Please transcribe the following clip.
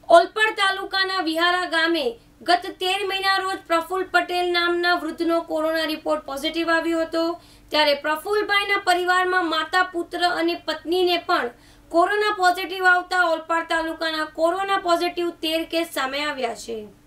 ઓલપાડ તાલુકાના વિહારા ગામે ગત 13 મહિના રોજ પ્રફુલ પટેલ નામના વૃદ્ધનો કોરોના રિપોર્ટ પોઝિટિવ આવ્યો હતો। ત્યારે પ્રફુલભાઈના પરિવારમાં માતા, પુત્ર અને પત્નીને પણ કોરોના પોઝિટિવ આવતા ઓલપાડ તાલુકાના કોરોના પોઝિટિવ 13 કેસ સામે આવ્યા છે।